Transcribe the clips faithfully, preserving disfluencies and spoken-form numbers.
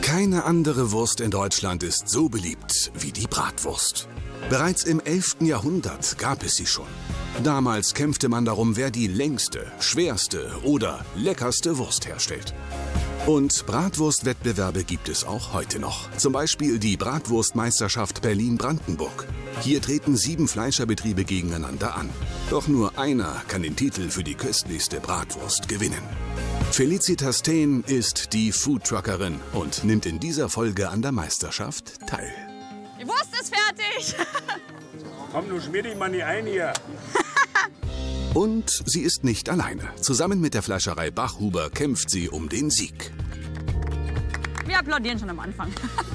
Keine andere Wurst in Deutschland ist so beliebt wie die Bratwurst. Bereits im elften Jahrhundert gab es sie schon. Damals kämpfte man darum, wer die längste, schwerste oder leckerste Wurst herstellt. Und Bratwurstwettbewerbe gibt es auch heute noch. Zum Beispiel die Bratwurstmeisterschaft Berlin-Brandenburg. Hier treten sieben Fleischerbetriebe gegeneinander an. Doch nur einer kann den Titel für die köstlichste Bratwurst gewinnen. Felicitas Thehn ist die Foodtruckerin und nimmt in dieser Folge an der Meisterschaft teil. Die Wurst ist fertig! Komm, du schmier dich mal nicht ein hier. Und sie ist nicht alleine. Zusammen mit der Fleischerei Bachhuber kämpft sie um den Sieg. Wir applaudieren schon am Anfang.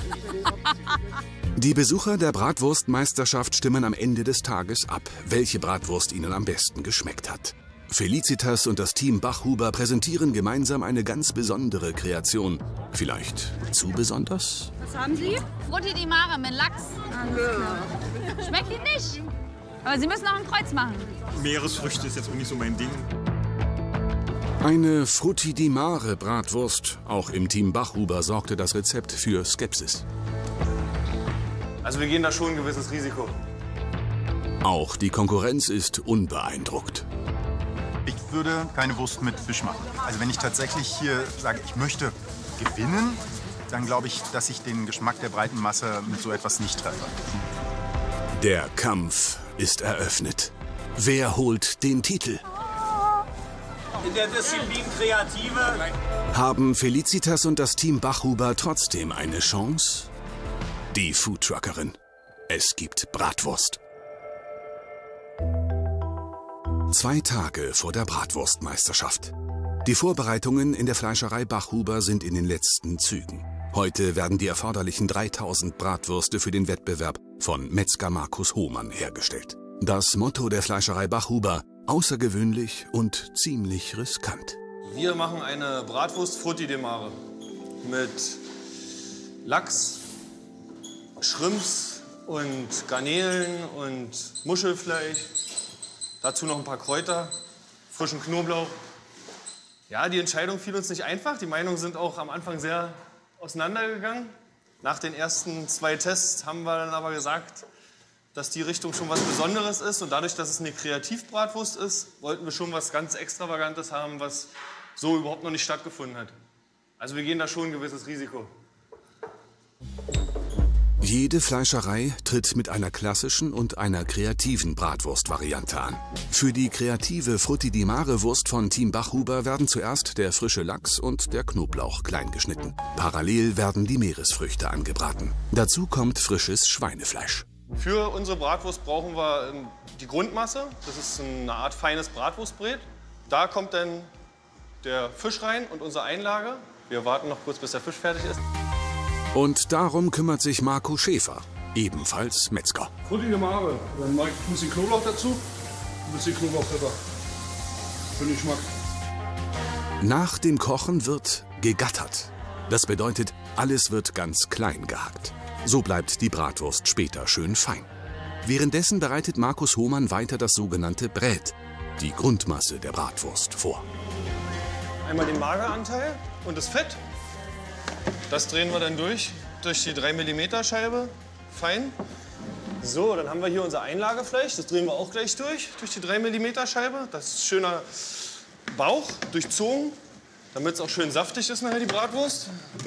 Die Besucher der Bratwurstmeisterschaft stimmen am Ende des Tages ab, welche Bratwurst ihnen am besten geschmeckt hat. Felicitas und das Team Bachhuber präsentieren gemeinsam eine ganz besondere Kreation. Vielleicht zu besonders? Was haben Sie? Frutti di Mare mit Lachs. Ja. Schmeckt Ihnen nicht? Aber Sie müssen auch ein Kreuz machen. Meeresfrüchte ist jetzt auch nicht so mein Ding. Eine Frutti di Mare Bratwurst. Auch im Team Bachhuber sorgte das Rezept für Skepsis. Also wir gehen da schon ein gewisses Risiko. Auch die Konkurrenz ist unbeeindruckt. Ich würde keine Wurst mit Fisch machen. Also wenn ich tatsächlich hier sage, ich möchte gewinnen, dann glaube ich, dass ich den Geschmack der breiten Masse mit so etwas nicht treffe. Der Kampf ist eröffnet. Wer holt den Titel? In der Disziplin Kreative. Haben Felicitas und das Team Bachhuber trotzdem eine Chance? Die Foodtruckerin. Es gibt Bratwurst. Zwei Tage vor der Bratwurstmeisterschaft. Die Vorbereitungen in der Fleischerei Bachhuber sind in den letzten Zügen. Heute werden die erforderlichen dreitausend Bratwürste für den Wettbewerb von Metzger Markus Hohmann hergestellt. Das Motto der Fleischerei Bachhuber: außergewöhnlich und ziemlich riskant. Wir machen eine Bratwurst Frutti di Mare mit Lachs, Shrimps und Garnelen und Muschelfleisch. Dazu noch ein paar Kräuter, frischen Knoblauch. Ja, die Entscheidung fiel uns nicht einfach. Die Meinungen sind auch am Anfang sehr auseinandergegangen. Nach den ersten zwei Tests haben wir dann aber gesagt, dass die Richtung schon was Besonderes ist. Und dadurch, dass es eine Kreativbratwurst ist, wollten wir schon was ganz Extravagantes haben, was so überhaupt noch nicht stattgefunden hat. Also wir gehen da schon ein gewisses Risiko. Jede Fleischerei tritt mit einer klassischen und einer kreativen Bratwurstvariante an. Für die kreative Frutti di Mare Wurst von Team Bachhuber werden zuerst der frische Lachs und der Knoblauch klein geschnitten. Parallel werden die Meeresfrüchte angebraten. Dazu kommt frisches Schweinefleisch. Für unsere Bratwurst brauchen wir ähm, die Grundmasse. Das ist eine Art feines Bratwurstbrät. Da kommt dann der Fisch rein und unsere Einlage. Wir warten noch kurz, bis der Fisch fertig ist. Und darum kümmert sich Marco Schäfer, ebenfalls Metzger. Frutti di Mare. Dann mache ich ein bisschen Knoblauch dazu. Ein bisschen Knoblauchpfeffer. Für den Geschmack. Nach dem Kochen wird gegattert. Das bedeutet, alles wird ganz klein gehackt. So bleibt die Bratwurst später schön fein. Währenddessen bereitet Markus Hohmann weiter das sogenannte Brät, die Grundmasse der Bratwurst, vor. Einmal den Mageranteil und das Fett. Das drehen wir dann durch, durch die drei Millimeter Scheibe, fein. So, dann haben wir hier unser Einlagefleisch. Das drehen wir auch gleich durch, durch die drei Millimeter Scheibe. Das ist schöner Bauch, durchzogen, damit es auch schön saftig ist nachher, die Bratwurst.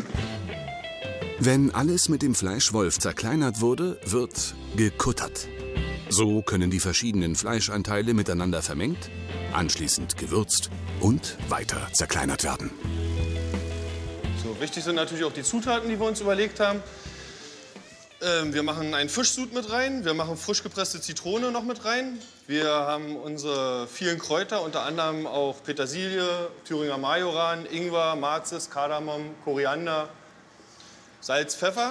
Wenn alles mit dem Fleischwolf zerkleinert wurde, wird gekuttert. So können die verschiedenen Fleischanteile miteinander vermengt, anschließend gewürzt und weiter zerkleinert werden. So, wichtig sind natürlich auch die Zutaten, die wir uns überlegt haben. Ähm, wir machen einen Fischsud mit rein, wir machen frisch gepresste Zitrone noch mit rein. Wir haben unsere vielen Kräuter, unter anderem auch Petersilie, Thüringer Majoran, Ingwer, Mazis, Kardamom, Koriander, Salz, Pfeffer.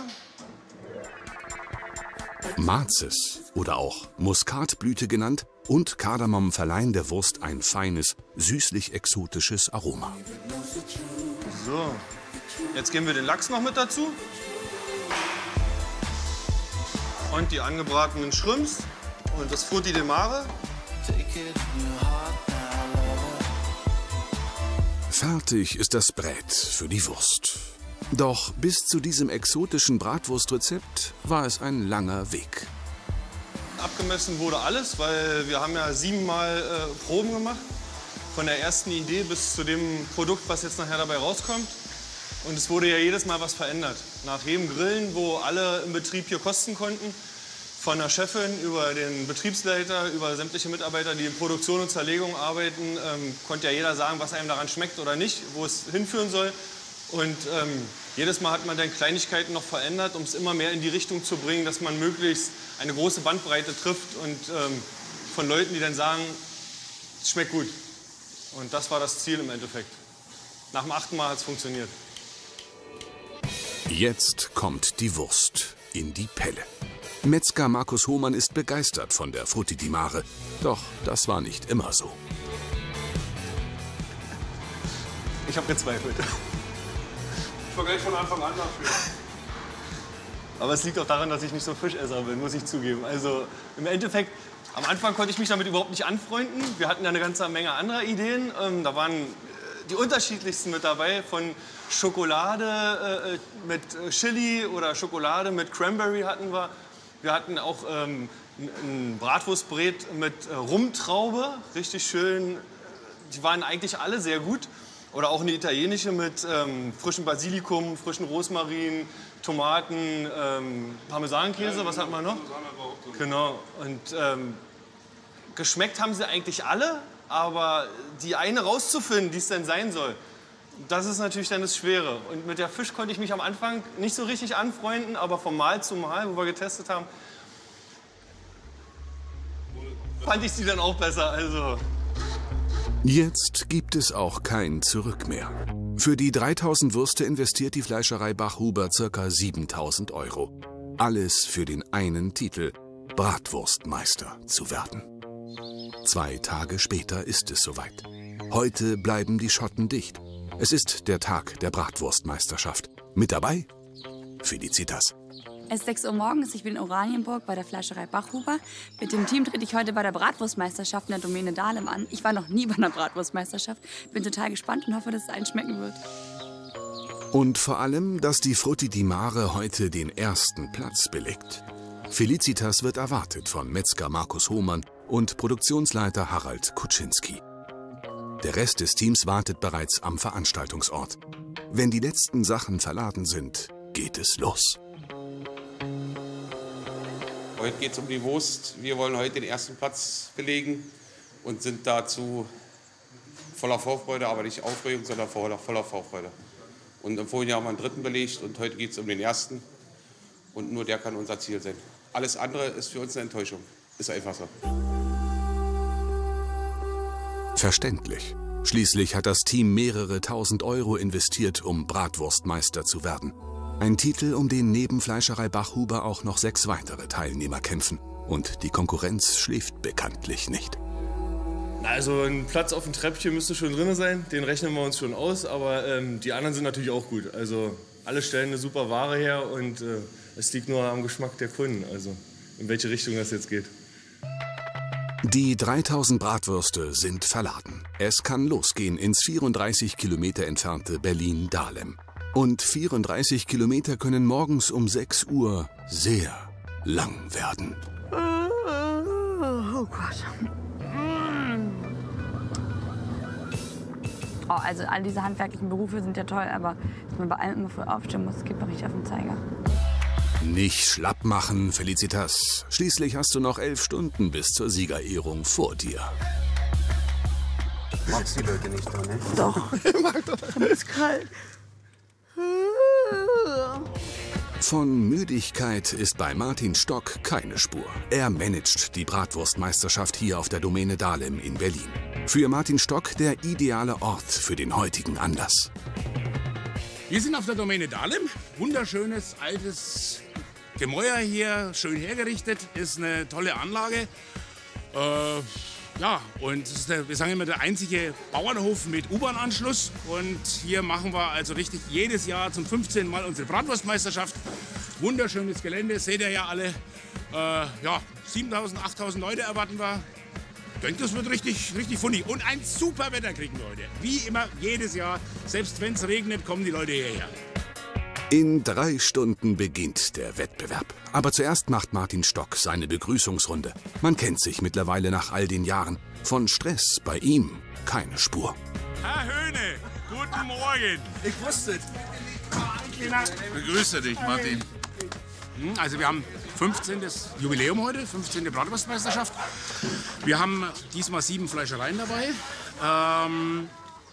Mazis oder auch Muskatblüte genannt und Kardamom verleihen der Wurst ein feines, süßlich-exotisches Aroma. So, jetzt geben wir den Lachs noch mit dazu. Und die angebratenen Shrimps und das Frutti di Mare. Fertig ist das Brät für die Wurst. Doch bis zu diesem exotischen Bratwurstrezept war es ein langer Weg. Abgemessen wurde alles, weil wir haben ja siebenmal äh, Proben gemacht. Von der ersten Idee bis zu dem Produkt, was jetzt nachher dabei rauskommt. Und es wurde ja jedes Mal was verändert. Nach jedem Grillen, wo alle im Betrieb hier kosten konnten, von der Chefin über den Betriebsleiter, über sämtliche Mitarbeiter, die in Produktion und Zerlegung arbeiten, ähm, konnte ja jeder sagen, was einem daran schmeckt oder nicht, wo es hinführen soll. Und ähm, jedes Mal hat man dann Kleinigkeiten noch verändert, um es immer mehr in die Richtung zu bringen, dass man möglichst eine große Bandbreite trifft und ähm, von Leuten, die dann sagen, es schmeckt gut. Und das war das Ziel im Endeffekt. Nach dem achten Mal hat es funktioniert. Jetzt kommt die Wurst in die Pelle. Metzger Markus Hohmann ist begeistert von der Frutti di Mare. Doch das war nicht immer so. Ich habe gezweifelt. Ich war gleich von Anfang an dafür. Aber es liegt auch daran, dass ich nicht so Fischesser bin, muss ich zugeben. Also im Endeffekt, am Anfang konnte ich mich damit überhaupt nicht anfreunden. Wir hatten ja eine ganze Menge anderer Ideen. Ähm, da waren die unterschiedlichsten mit dabei, von Schokolade äh, mit Chili oder Schokolade mit Cranberry hatten wir. Wir hatten auch ähm, ein Bratwurstbrät mit äh, Rumtraube, richtig schön. Die waren eigentlich alle sehr gut. Oder auch eine italienische mit ähm, frischem Basilikum, frischen Rosmarin, Tomaten, ähm, Parmesankäse, was hat man noch? Genau. Und ähm, geschmeckt haben sie eigentlich alle, aber die eine rauszufinden, die es denn sein soll, das ist natürlich dann das Schwere. Und mit der Fisch konnte ich mich am Anfang nicht so richtig anfreunden, aber von Mal zu Mal, wo wir getestet haben, fand ich sie dann auch besser. Also. Jetzt gibt es auch kein Zurück mehr. Für die dreitausend Würste investiert die Fleischerei Bachhuber ca. siebentausend Euro. Alles für den einen Titel, Bratwurstmeister zu werden. Zwei Tage später ist es soweit. Heute bleiben die Schotten dicht. Es ist der Tag der Bratwurstmeisterschaft. Mit dabei Felicitas. Es ist sechs Uhr morgens, ich bin in Oranienburg bei der Fleischerei Bachhuber. Mit dem Team trete ich heute bei der Bratwurstmeisterschaft in der Domäne Dahlem an. Ich war noch nie bei einer Bratwurstmeisterschaft, bin total gespannt und hoffe, dass es allen schmecken wird. Und vor allem, dass die Frutti di Mare heute den ersten Platz belegt. Felicitas wird erwartet von Metzger Markus Hohmann und Produktionsleiter Harald Kuczynski. Der Rest des Teams wartet bereits am Veranstaltungsort. Wenn die letzten Sachen verladen sind, geht es los. Heute geht es um die Wurst. Wir wollen heute den ersten Platz belegen und sind dazu voller Vorfreude, aber nicht Aufregung, sondern voller, voller Vorfreude. Und im vorigen Jahr haben wir einen dritten belegt und heute geht es um den ersten. Und nur der kann unser Ziel sein. Alles andere ist für uns eine Enttäuschung. Ist einfach so. Verständlich. Schließlich hat das Team mehrere tausend Euro investiert, um Bratwurstmeister zu werden. Ein Titel, um den neben Fleischerei Bachhuber auch noch sechs weitere Teilnehmer kämpfen. Und die Konkurrenz schläft bekanntlich nicht. Also ein Platz auf dem Treppchen müsste schon drin sein, den rechnen wir uns schon aus, aber ähm, die anderen sind natürlich auch gut. Also alle stellen eine super Ware her und äh, es liegt nur am Geschmack der Kunden, also in welche Richtung das jetzt geht. Die dreitausend Bratwürste sind verladen. Es kann losgehen ins vierunddreißig Kilometer entfernte Berlin-Dahlem. Und vierunddreißig Kilometer können morgens um sechs Uhr sehr lang werden. Oh Gott. Oh, also all diese handwerklichen Berufe sind ja toll, aber dass man bei allem immer früh aufstehen muss, geht mir richtig auf den Zeiger. Nicht schlapp machen, Felicitas. Schließlich hast du noch elf Stunden bis zur Siegerehrung vor dir. Magst die Leute nicht da, ne? Doch. Mir ist kalt. Von Müdigkeit ist bei Martin Stock keine Spur. Er managt die Bratwurstmeisterschaft hier auf der Domäne Dahlem in Berlin. Für Martin Stock der ideale Ort für den heutigen Anlass. Wir sind auf der Domäne Dahlem. Wunderschönes, altes Gemäuer hier, schön hergerichtet. Ist eine tolle Anlage. Äh, ja, und es ist der, wir sagen immer, der einzige Bauernhof mit U-Bahn-Anschluss. Und hier machen wir also richtig jedes Jahr zum fünfzehnten Mal unsere Bratwurstmeisterschaft. Wunderschönes Gelände, seht ihr ja alle. Äh, ja, siebentausend, achttausend Leute erwarten wir. Ich denke, das wird richtig, richtig funny. Und ein super Wetter kriegen wir heute. Wie immer, jedes Jahr. Selbst wenn es regnet, kommen die Leute hierher. In drei Stunden beginnt der Wettbewerb. Aber zuerst macht Martin Stock seine Begrüßungsrunde. Man kennt sich mittlerweile nach all den Jahren. Von Stress bei ihm keine Spur. Herr Höhne, guten Morgen. Ich wusste es. Begrüße dich, Martin. Also wir haben fünfzehntes Jubiläum heute, fünfzehnte Bratwurstmeisterschaft. Wir haben diesmal sieben Fleischereien dabei. Ähm,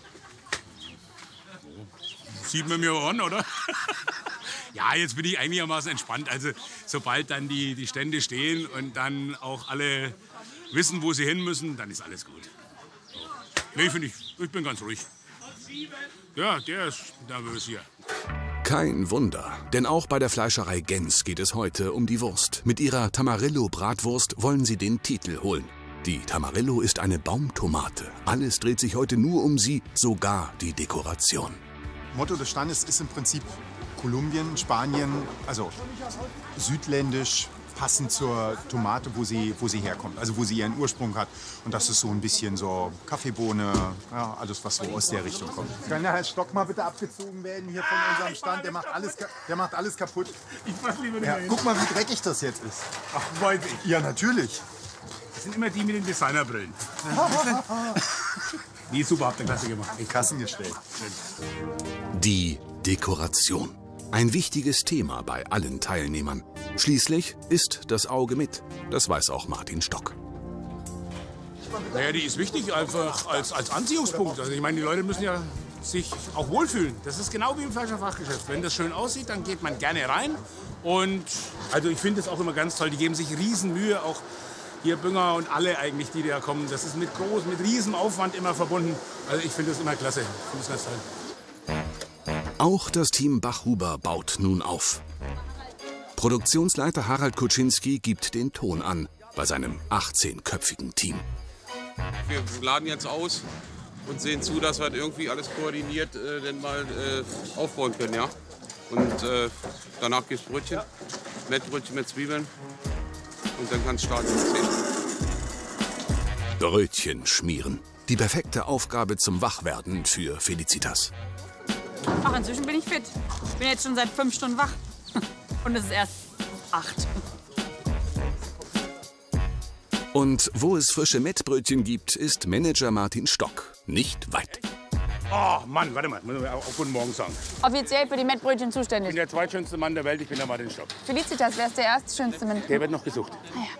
sieht man mir an, oder? Ja, jetzt bin ich einigermaßen entspannt. Also sobald dann die, die Stände stehen und dann auch alle wissen, wo sie hin müssen, dann ist alles gut. Nee, finde ich, ich bin ganz ruhig. Ja, der ist nervös hier. Kein Wunder, denn auch bei der Fleischerei Gens geht es heute um die Wurst. Mit ihrer Tamarillo-Bratwurst wollen sie den Titel holen. Die Tamarillo ist eine Baumtomate. Alles dreht sich heute nur um sie, sogar die Dekoration. Motto des Standes ist im Prinzip Kolumbien, Spanien, also südländisch, passend zur Tomate, wo sie, wo sie herkommt, also wo sie ihren Ursprung hat. Und das ist so ein bisschen so Kaffeebohne, ja, alles, was so aus der Richtung kommt. Kann der Herr Stock mal bitte abgezogen werden hier von unserem Stand? Der macht alles, der macht alles kaputt. Ich mach lieber nicht Ja, mehr hin. guck mal, wie dreckig das jetzt ist. Ach, weiß ich. Ja, natürlich. Das sind immer die mit den Designerbrillen. Nee, super, habt ihr klasse gemacht. In Kassen gestellt. Die Dekoration. Ein wichtiges Thema bei allen Teilnehmern. Schließlich ist das Auge mit. Das weiß auch Martin Stock. Naja, die ist wichtig einfach als, als Anziehungspunkt. Also ich meine, die Leute müssen ja sich auch wohlfühlen. Das ist genau wie im Fleischerfachgeschäft. Wenn das schön aussieht, dann geht man gerne rein. Und also ich finde es auch immer ganz toll. Die geben sich riesen Mühe, auch hier Bünger und alle eigentlich, die da kommen. Das ist mit groß, mit riesem Aufwand immer verbunden. Also ich finde das immer klasse. Ich finde das ganz toll. Auch das Team Bachhuber baut nun auf. Produktionsleiter Harald Kuczynski gibt den Ton an bei seinem achtzehnköpfigen Team. Wir laden jetzt aus und sehen zu, dass wir irgendwie alles koordiniert äh, denn mal äh, aufbauen können, ja. Und äh, danach gibt's Brötchen, Mettbrötchen mit Zwiebeln und dann kann es starten. Brötchen schmieren. Die perfekte Aufgabe zum Wachwerden für Felicitas. Ach, inzwischen bin ich fit. Ich bin jetzt schon seit fünf Stunden wach. Und es ist erst acht. Und wo es frische Mettbrötchen gibt, ist Manager Martin Stock nicht weit. Oh Mann, warte mal, muss ich auch guten Morgen sagen. Offiziell für die Mettbrötchen Ich bin zuständig. der zweitschönste Mann der Welt, ich bin der Martin Stock. Felicitas, wer ist der erstschönste Mann? Der wird noch gesucht.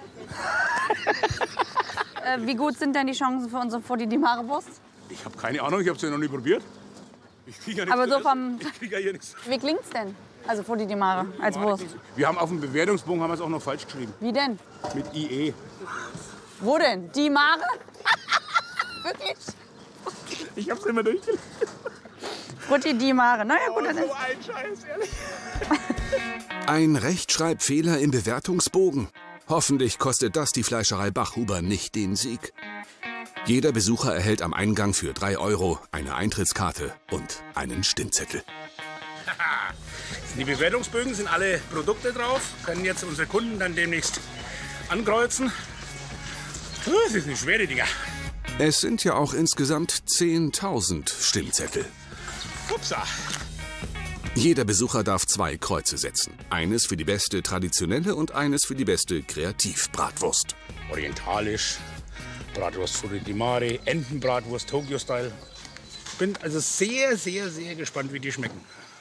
Äh, wie gut sind denn die Chancen für unsere Fodi di Mare Wurst? Ich habe keine Ahnung, ich habe sie noch nie probiert. Ich krieg ja nichts Aber zu so essen. vom... Ich krieg ja hier nichts. Wie klingt's denn? Also Fodi di Mare als Wurst. Wir haben auf dem Bewertungsbogen haben wir es auch noch falsch geschrieben. Wie denn? Mit I E. Wo denn? Die Mare? Wirklich? Ich hab's immer durchgelesen. Fodi di Mare. Na ja, gut, dann ist... So ein Scheiß, ehrlich. Ein Rechtschreibfehler im Bewertungsbogen. Hoffentlich kostet das die Fleischerei Bachhuber nicht den Sieg. Jeder Besucher erhält am Eingang für drei Euro eine Eintrittskarte und einen Stimmzettel. Die Bewertungsbögen sind alle Produkte drauf. Können jetzt unsere Kunden dann demnächst ankreuzen. Das ist eine schwere Dinger. Es sind ja auch insgesamt zehntausend Stimmzettel. Upsa. Jeder Besucher darf zwei Kreuze setzen. Eines für die beste traditionelle und eines für die beste Kreativbratwurst. Orientalisch, Bratwurst Fodi di Mare, Entenbratwurst Tokyo-Style. Bin also sehr, sehr, sehr gespannt, wie die schmecken.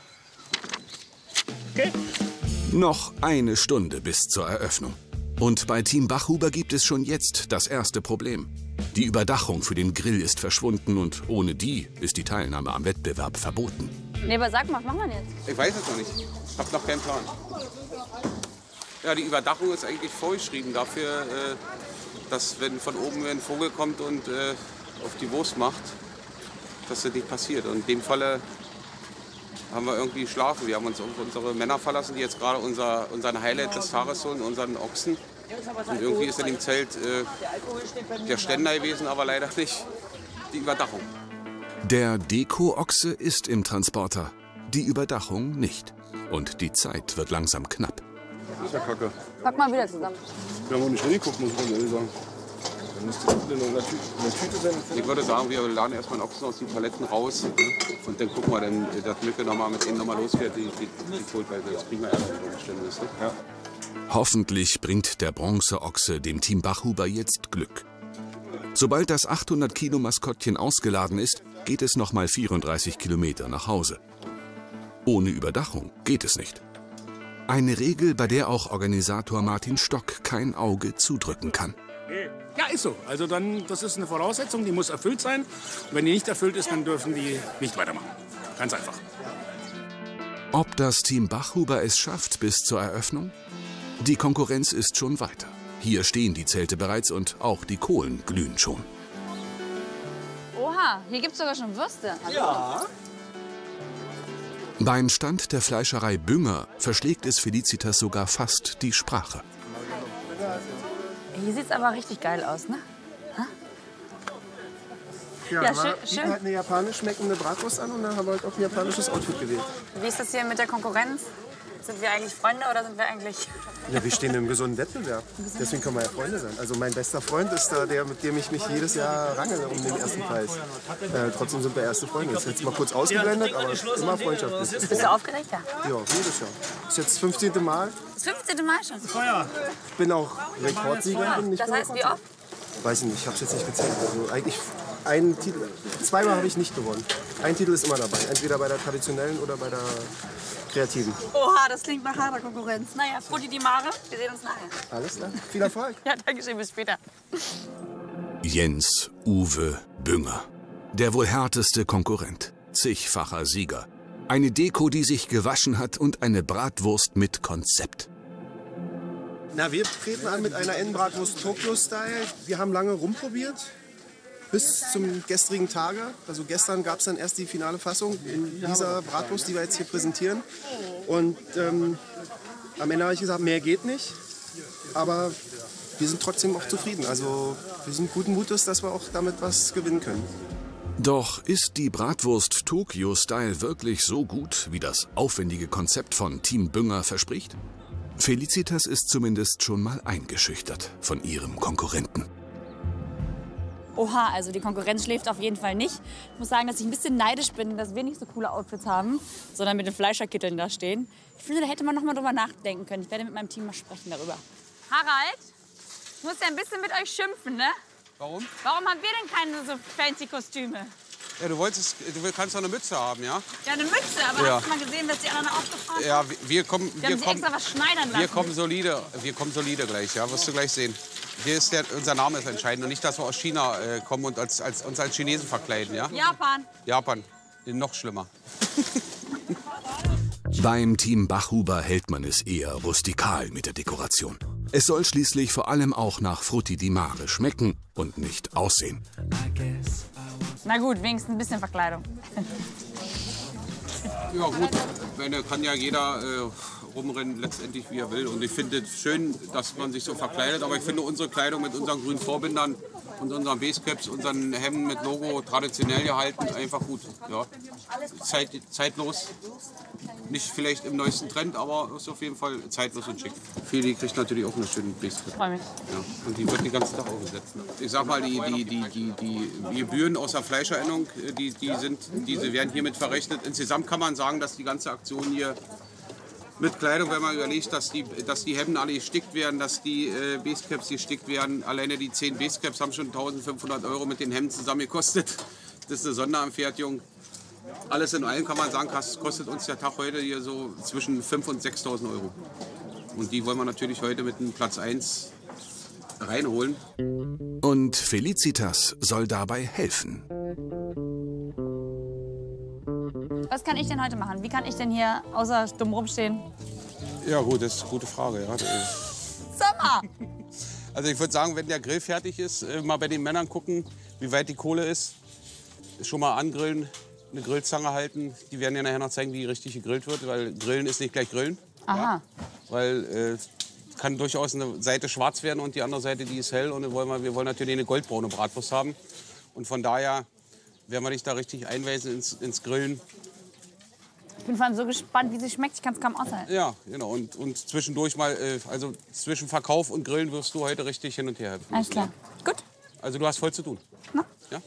Okay. Noch eine Stunde bis zur Eröffnung. Und bei Team Bachhuber gibt es schon jetzt das erste Problem. Die Überdachung für den Grill ist verschwunden und ohne die ist die Teilnahme am Wettbewerb verboten. Nee, aber sag mal, was machen wir jetzt? Ich weiß es noch nicht. Ich habe noch keinen Plan. Ja, die Überdachung ist eigentlich vorgeschrieben dafür, äh, dass wenn von oben ein Vogel kommt und äh, auf die Wurst macht, dass das nicht passiert. Und in dem Falle haben wir irgendwie geschlafen. Wir haben uns auf unsere Männer verlassen, die jetzt gerade unser, unseren Highlight des Tages holen, unseren Ochsen. Und irgendwie ist in dem Zelt äh, der Ständer gewesen, aber leider nicht die Überdachung. Der Deko-Ochse ist im Transporter, die Überdachung nicht. Und die Zeit wird langsam knapp. Das ist ja kacke. Pack mal wieder zusammen. Wir haben auch nicht hingeguckt, muss ich ganz ehrlich sagen. Dann müsste das in einer Tüte, in einer Tüte sein. Ich würde sagen, wir laden erstmal den Ochsen aus den Paletten raus. Ne? Und dann gucken wir, dann, dass Mücke noch mal mit denen nochmal losfährt, die, die, die Totweise. Das kriegen wir erst unter Umständen. Ne? Ja. Hoffentlich bringt der Bronzeochse dem Team Bachhuber jetzt Glück. Sobald das achthundert Kilo Maskottchen ausgeladen ist, geht es noch mal vierunddreißig Kilometer nach Hause. Ohne Überdachung geht es nicht. Eine Regel, bei der auch Organisator Martin Stock kein Auge zudrücken kann. Ja, ist so. Also dann, das ist eine Voraussetzung, die muss erfüllt sein. Und wenn die nicht erfüllt ist, dann dürfen die nicht weitermachen. Ganz einfach. Ob das Team Bachhuber es schafft bis zur Eröffnung? Die Konkurrenz ist schon weiter. Hier stehen die Zelte bereits und auch die Kohlen glühen schon. Oha, hier gibt's sogar schon Würste. Hallo. Ja. Beim Stand der Fleischerei Bünger verschlägt es Felicitas sogar fast die Sprache. Hier sieht's aber richtig geil aus, ne? Ha? Ja, Ja, wir schön- bieten schön. halt eine japanisch schmeckende Bratwurst an und dann haben wir halt auch ein japanisches Outfit gewählt. Wie ist das hier mit der Konkurrenz? Sind wir eigentlich Freunde oder sind wir eigentlich... Ja, wir stehen im gesunden Wettbewerb. Deswegen können wir ja Freunde sein. Also mein bester Freund ist da der, mit dem ich mich jedes Jahr rangele um den ersten Preis. Äh, trotzdem sind wir erste Freunde. Das ist jetzt mal kurz ausgeblendet, aber immer freundschaftlich. Bist du aufgeregt? Ja. Ja, jedes Jahr. Das ist jetzt das fünfzehnte Mal. Das fünfzehnte Mal schon. Ich bin auch Rekordsiegerin. Ich Das bin heißt, wie oft? Weiß ich nicht, ich habe es jetzt nicht gezählt. Also eigentlich einen Titel, zweimal habe ich nicht gewonnen. Ein Titel ist immer dabei, entweder bei der traditionellen oder bei der kreativen. Oha, das klingt nach harter Konkurrenz. Naja, Frutti di Mare, wir sehen uns nachher. Alles klar, viel Erfolg. Ja, danke schön, bis später. Jens Uwe Bünger. Der wohl härteste Konkurrent. Zigfacher Sieger. Eine Deko, die sich gewaschen hat und eine Bratwurst mit Konzept. Na, wir treten an mit einer N-Bratwurst Tokyo-Style. Wir haben lange rumprobiert, bis zum gestrigen Tage. Also gestern gab es dann erst die finale Fassung in dieser Bratwurst, die wir jetzt hier präsentieren. Und ähm, am Ende habe ich gesagt, mehr geht nicht. Aber wir sind trotzdem auch zufrieden. Also wir sind guten Mutes, dass wir auch damit was gewinnen können. Doch ist die Bratwurst Tokyo Style wirklich so gut, wie das aufwendige Konzept von Team Bünger verspricht? Felicitas ist zumindest schon mal eingeschüchtert von ihrem Konkurrenten. Oha, also die Konkurrenz schläft auf jeden Fall nicht. Ich muss sagen, dass ich ein bisschen neidisch bin, dass wir nicht so coole Outfits haben, sondern mit den Fleischerkitteln da stehen. Ich finde, da hätte man noch mal drüber nachdenken können. Ich werde mit meinem Team mal sprechen darüber. Harald, ich muss ja ein bisschen mit euch schimpfen, ne? Warum? Warum haben wir denn keine so fancy Kostüme? Ja, du, wolltest, du kannst doch eine Mütze haben, ja? Ja, eine Mütze, aber Ja. hast du mal gesehen, dass die anderen auch gefahren haben? Ja, wir, wir kommen... Wir Wir haben sie kommen, extra was schneidern lassen. wir kommen solide, wir kommen solide gleich, ja, wirst du gleich sehen. Hier ist der, unser Name ist entscheidend und nicht, dass wir aus China äh, kommen und als, als, uns als Chinesen verkleiden, ja? Japan. Japan, noch schlimmer. Beim Team Bachhuber hält man es eher rustikal mit der Dekoration. Es soll schließlich vor allem auch nach Frutti di Mare schmecken und nicht aussehen. Na gut, wenigstens ein bisschen Verkleidung. Ja gut, da kann ja jeder äh, rumrennen, letztendlich wie er will. Und ich finde es schön, dass man sich so verkleidet. Aber ich finde unsere Kleidung mit unseren grünen Vorbindern und unseren Basecaps, unseren Hemden mit Logo traditionell gehalten, einfach gut. Ja. Zeit, zeitlos, nicht vielleicht im neuesten Trend, aber ist auf jeden Fall zeitlos und schick. Feli kriegt natürlich auch eine schöne Basecap. Freue mich. Ja. Und die wird den ganzen Tag aufgesetzt. Ne? Ich sag mal, die, die, die, die, die Gebühren aus der Fleischerinnung, die, die, sind, diese werden hiermit verrechnet. Insgesamt kann man sagen, dass die ganze Aktion hier mit Kleidung, wenn man überlegt, dass die, dass die Hemden alle gestickt werden, dass die äh, Basecaps gestickt werden. Alleine die zehn Basecaps haben schon eintausendfünfhundert Euro mit den Hemden zusammen gekostet. Das ist eine Sonderanfertigung. Alles in allem kann man sagen, kostet uns der Tag heute hier so zwischen fünftausend und sechstausend Euro. Und die wollen wir natürlich heute mit dem Platz eins reinholen. Und Felicitas soll dabei helfen. Was kann ich denn heute machen? Wie kann ich denn hier außer dumm rumstehen? Ja gut, das ist eine gute Frage. Ja. Sommer! Also ich würde sagen, wenn der Grill fertig ist, mal bei den Männern gucken, wie weit die Kohle ist. Schon mal angrillen, eine Grillzange halten. Die werden ja nachher noch zeigen, wie richtig gegrillt wird, weil Grillen ist nicht gleich Grillen. Aha. Ja? Weil äh, kann durchaus eine Seite schwarz werden und die andere Seite, die ist hell. Und dann wollen wir, wir wollen natürlich eine goldbraune Bratwurst haben. Und von daher werden wir dich da richtig einweisen ins, ins Grillen. Ich bin vor allem so gespannt, wie sie schmeckt. Ich kann es kaum aushalten. Ja, genau. Und, und zwischendurch mal, äh, also zwischen Verkauf und Grillen wirst du heute richtig hin und her helfen. Alles klar. Gut. Also du hast voll zu tun. Na? Ja?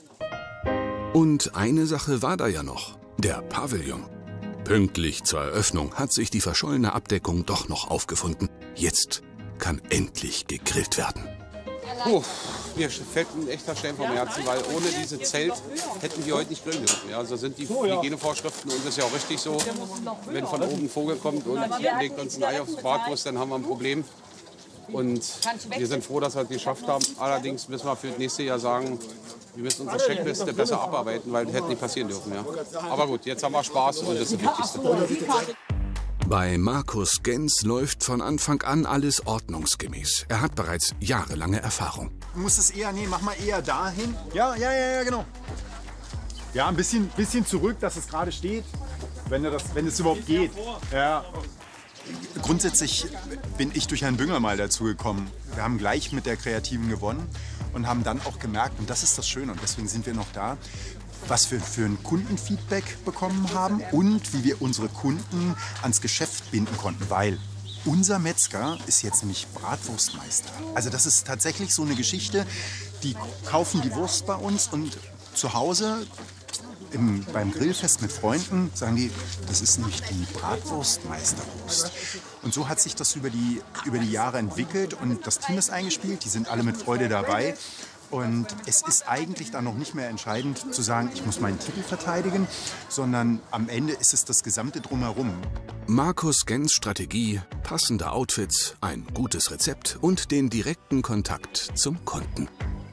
Und eine Sache war da ja noch, der Pavillon. Pünktlich zur Eröffnung hat sich die verschollene Abdeckung doch noch aufgefunden. Jetzt kann endlich gegrillt werden. Puh, mir fällt ein echter Stein vom Herzen, weil ohne diese Zelt hätten wir heute nicht grillen dürfen. Ja, also sind die Hygienevorschriften und das ist ja auch richtig so. Wenn von oben ein Vogel kommt und legt uns ein Ei aufs Bratwurst, dann haben wir ein Problem. Und wir sind froh, dass wir es geschafft haben. Allerdings müssen wir für das nächste Jahr sagen, wir müssen unsere Checkliste besser abarbeiten, weil das hätte nicht passieren dürfen. Ja. Aber gut, jetzt haben wir Spaß und das ist das Wichtigste. Bei Markus Gens läuft von Anfang an alles ordnungsgemäß. Er hat bereits jahrelange Erfahrung. Du musst es eher, nee, mach mal eher dahin. Ja, ja, ja, ja, genau. Ja, ein bisschen, bisschen zurück, dass es gerade steht, wenn, das, wenn es überhaupt geht. Ja. Grundsätzlich bin ich durch Herrn Bünger mal dazu gekommen. Wir haben gleich mit der Kreativen gewonnen und haben dann auch gemerkt, und das ist das Schöne, und deswegen sind wir noch da, was wir für ein Kundenfeedback bekommen haben und wie wir unsere Kunden ans Geschäft binden konnten, weil unser Metzger ist jetzt nämlich Bratwurstmeister. Also das ist tatsächlich so eine Geschichte, die kaufen die Wurst bei uns und zu Hause im, beim Grillfest mit Freunden sagen die, das ist nämlich die Bratwurstmeisterwurst. Und so hat sich das über die, über die Jahre entwickelt und das Team ist eingespielt, die sind alle mit Freude dabei. Und es ist eigentlich dann noch nicht mehr entscheidend zu sagen, ich muss meinen Titel verteidigen, sondern am Ende ist es das gesamte Drumherum. Markus Gens Strategie, passende Outfits, ein gutes Rezept und den direkten Kontakt zum Kunden.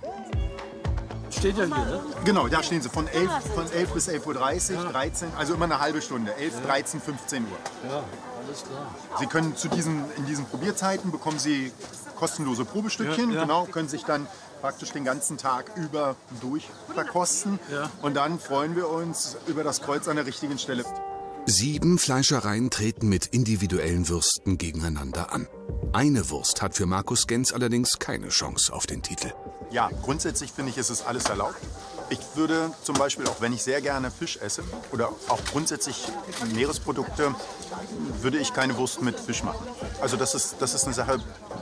Steht ja hier, ne? Genau, da stehen sie von elf, von elf bis elf Uhr dreißig, dreizehn, also immer eine halbe Stunde, elf, dreizehn, fünfzehn Uhr. Ja, alles klar. Sie können zu diesen, in diesen Probierzeiten bekommen Sie kostenlose Probestückchen, Ja, ja. genau, können sich dann praktisch den ganzen Tag über durch verkosten. Ja. Und dann freuen wir uns über das Kreuz an der richtigen Stelle. Sieben Fleischereien treten mit individuellen Würsten gegeneinander an. Eine Wurst hat für Markus Gens allerdings keine Chance auf den Titel. Ja, grundsätzlich finde ich, ist es alles erlaubt. Ich würde zum Beispiel, auch wenn ich sehr gerne Fisch esse oder auch grundsätzlich Meeresprodukte, würde ich keine Wurst mit Fisch machen. Also das ist, das ist eine Sache,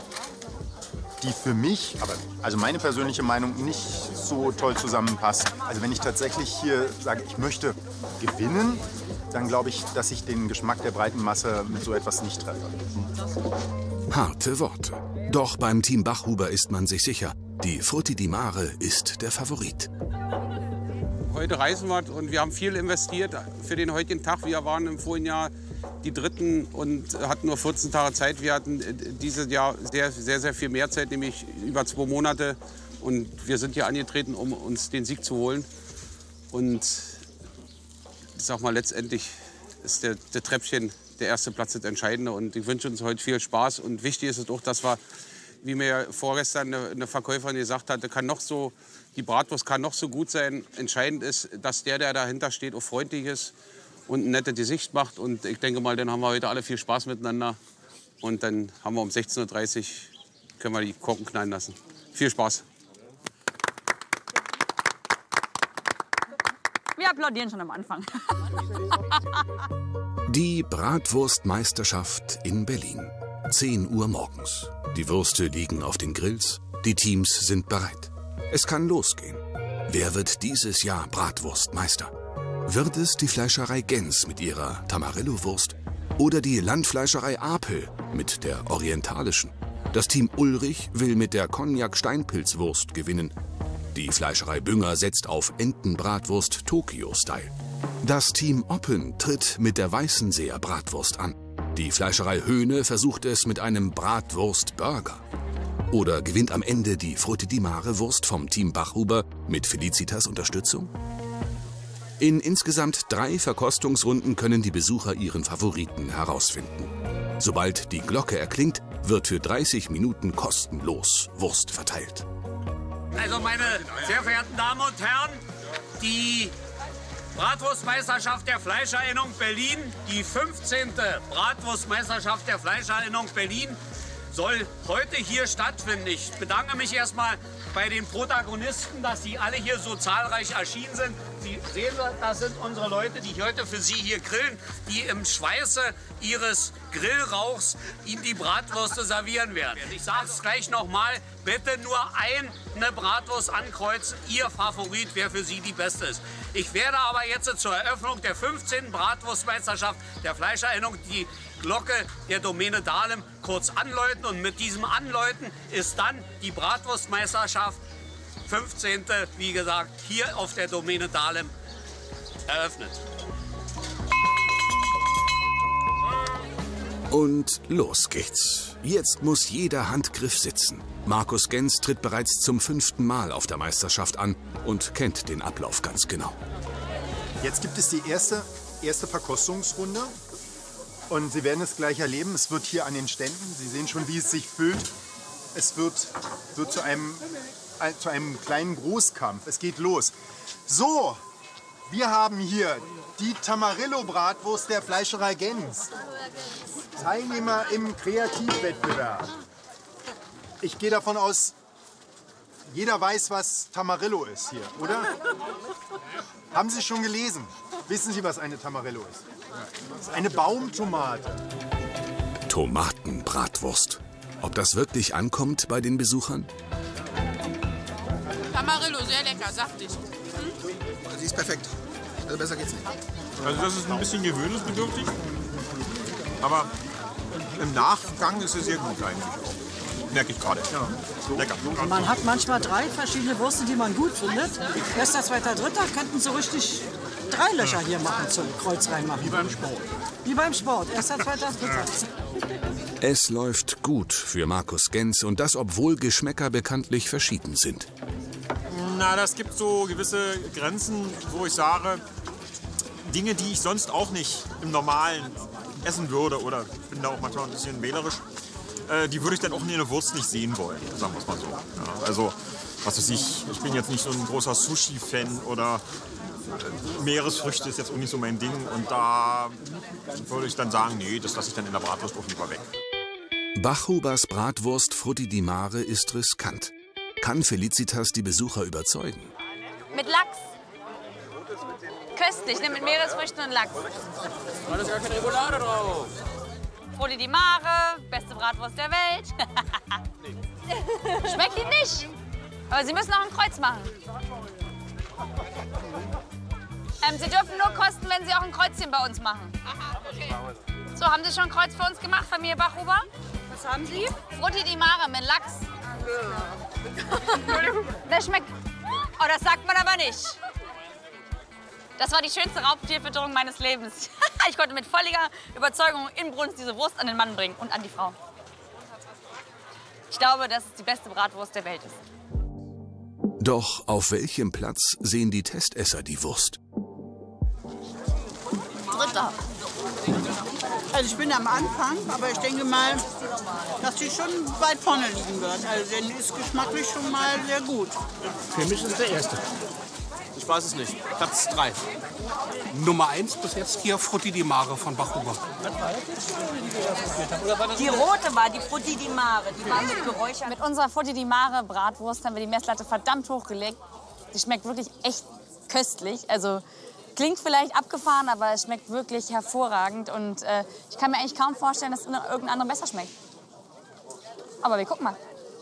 die für mich, aber also meine persönliche Meinung, nicht so toll zusammenpasst. Also wenn ich tatsächlich hier sage, ich möchte gewinnen, dann glaube ich, dass ich den Geschmack der breiten Masse mit so etwas nicht treffe. Harte Worte. Doch beim Team Bachhuber ist man sich sicher, die Frutti di Mare ist der Favorit. Heute reisen wir und wir haben viel investiert für den heutigen Tag. Wir waren im vorigen Jahr die Dritten und hatten nur vierzehn Tage Zeit. Wir hatten dieses Jahr sehr, sehr, sehr viel mehr Zeit, nämlich über zwei Monate. Und wir sind hier angetreten, um uns den Sieg zu holen. Und ich sag mal, letztendlich ist der, der Treppchen, der erste Platz, das Entscheidende. Und ich wünsche uns heute viel Spaß. Und wichtig ist es auch, dass wir, wie mir vorgestern eine, eine Verkäuferin gesagt hat, kann noch so, die Bratwurst kann noch so gut sein. Entscheidend ist, dass der, der dahinter steht, auch freundlich ist und ein nettes Gesicht macht. Und ich denke mal, dann haben wir heute alle viel Spaß miteinander. Und dann haben wir um sechzehn Uhr dreißig können wir die Korken knallen lassen. Viel Spaß. Wir applaudieren schon am Anfang. Die Bratwurstmeisterschaft in Berlin. zehn Uhr morgens. Die Würste liegen auf den Grills. Die Teams sind bereit. Es kann losgehen. Wer wird dieses Jahr Bratwurstmeister? Wird es die Fleischerei Gens mit ihrer Tamarillo-Wurst oder die Landfleischerei Apel mit der orientalischen? Das Team Ulrich will mit der Cognac-Steinpilzwurst gewinnen. Die Fleischerei Bünger setzt auf Entenbratwurst Tokyo-Style. Das Team Oppen tritt mit der Weißenseer Bratwurst an. Die Fleischerei Höhne versucht es mit einem Bratwurst-Burger. Oder gewinnt am Ende die Frutti di Mare Wurst vom Team Bachhuber mit Felicitas Unterstützung? In insgesamt drei Verkostungsrunden können die Besucher ihren Favoriten herausfinden. Sobald die Glocke erklingt, wird für dreißig Minuten kostenlos Wurst verteilt. Also meine sehr verehrten Damen und Herren, die Bratwurstmeisterschaft der Fleischerinnung Berlin, die fünfzehnte Bratwurstmeisterschaft der Fleischerinnung Berlin, soll heute hier stattfinden. Ich bedanke mich erstmal bei den Protagonisten, dass sie alle hier so zahlreich erschienen sind. Sie Sie sehen, das sind unsere Leute, die heute für Sie hier grillen, die im Schweiße ihres Grillrauchs Ihnen die Bratwürste servieren werden. Ich sage es gleich nochmal, bitte nur eine Bratwurst ankreuzen. Ihr Favorit, wer für Sie die beste ist. Ich werde aber jetzt zur Eröffnung der fünfzehnten Bratwurstmeisterschaft der Fleischerinnung die Glocke der Domäne Dahlem kurz anläuten. Und mit diesem Anläuten ist dann die Bratwurstmeisterschaft fünfzehnte wie gesagt, hier auf der Domäne Dahlem eröffnet. Und los geht's. Jetzt muss jeder Handgriff sitzen. Markus Genz tritt bereits zum fünften Mal auf der Meisterschaft an und kennt den Ablauf ganz genau. Jetzt gibt es die erste, erste Verkostungsrunde. Und Sie werden es gleich erleben. Es wird hier an den Ständen, Sie sehen schon, wie es sich füllt. Es wird, wird zu, einem, zu einem kleinen Großkampf. Es geht los. So, wir haben hier die Tamarillo-Bratwurst der Fleischerei Genz. Teilnehmer im Kreativwettbewerb. Ich gehe davon aus, jeder weiß, was Tamarillo ist hier, oder? Haben Sie schon gelesen? Wissen Sie, was eine Tamarillo ist? Das ist eine Baumtomate. Tomatenbratwurst. Ob das wirklich ankommt bei den Besuchern? Tamarillo, sehr lecker, saftig. Hm? Sie ist perfekt. Also besser geht's nicht. Also das ist ein bisschen gewöhnungsbedürftig, aber im Nachgang ist es sehr gut eigentlich auch. Merke ich gerade. Ja. Lecker. Man hat manchmal drei verschiedene Würste, die man gut findet. Erster, zweiter, dritter könnten so richtig drei Löcher hier machen, zum Kreuz reinmachen. Wie beim Sport. Wie beim Sport. Erster, zweiter, dritter. Es läuft gut für Markus Genz und das, obwohl Geschmäcker bekanntlich verschieden sind. Na, das gibt so gewisse Grenzen, wo ich sage, Dinge, die ich sonst auch nicht im Normalen essen würde, oder bin da auch manchmal ein bisschen wählerisch, äh, die würde ich dann auch in der Wurst nicht sehen wollen, sagen wir es mal so. Ja, also, was weiß ich, ich bin jetzt nicht so ein großer Sushi-Fan oder äh, Meeresfrüchte ist jetzt auch nicht so mein Ding und da würde ich dann sagen, nee, das lasse ich dann in der Bratwurst auch lieber weg. Bachhubers Bratwurst Frutti di Mare ist riskant. Kann Felicitas die Besucher überzeugen? Mit Lachs. Köstlich, ne? Mit Meeresfrüchten und Lachs. Da ist gar keine Remoulade drauf. Frutti di Mare, beste Bratwurst der Welt. Schmeckt Ihnen nicht? Aber Sie müssen auch ein Kreuz machen. Ähm, Sie dürfen nur kosten, wenn Sie auch ein Kreuzchen bei uns machen. Aha, okay. So, haben Sie schon ein Kreuz für uns gemacht, Familie Bachhuber? Was haben Sie? Frutti di Mare mit Lachs. Das schmeckt... Oh, das sagt man aber nicht. Das war die schönste Raubtierfütterung meines Lebens. Ich konnte mit völliger Überzeugung und Inbrunst diese Wurst an den Mann bringen und an die Frau. Ich glaube, dass es die beste Bratwurst der Welt ist. Doch auf welchem Platz sehen die Testesser die Wurst? Dritter. Also ich bin am Anfang, aber ich denke mal, dass die schon weit vorne liegen wird. Also der ist geschmacklich schon mal sehr gut. Für mich ist es der erste. Ich weiß es nicht. Platz drei. Nummer eins bis jetzt hier Frutti di Mare von Bachhuber. Die rote war die Frutti di Mare. Die war mit Geräuchern. Mit unserer Frutti di Mare Bratwurst haben wir die Messlatte verdammt hochgelegt. Die schmeckt wirklich echt köstlich. Also klingt vielleicht abgefahren, aber es schmeckt wirklich hervorragend. Und äh, ich kann mir eigentlich kaum vorstellen, dass irgendein anderer besser schmeckt. Aber wir gucken mal.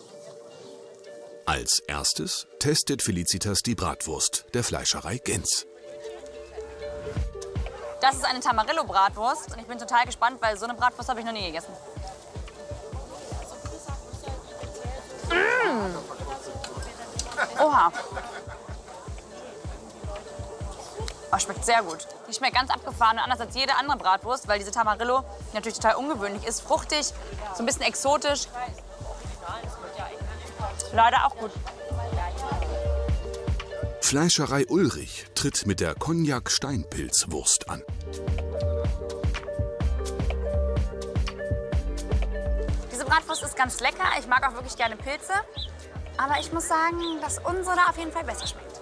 Als erstes testet Felicitas die Bratwurst der Fleischerei Genz. Das ist eine Tamarillo-Bratwurst und ich bin total gespannt, weil so eine Bratwurst habe ich noch nie gegessen. Mmh. Oha. Oh, schmeckt sehr gut. Die schmeckt ganz abgefahren und anders als jede andere Bratwurst, weil diese Tamarillo natürlich total ungewöhnlich ist. Fruchtig, so ein bisschen exotisch. Leider auch gut. Fleischerei Ulrich tritt mit der Cognac-Steinpilzwurst an. Diese Bratwurst ist ganz lecker. Ich mag auch wirklich gerne Pilze. Aber ich muss sagen, dass unsere da auf jeden Fall besser schmeckt.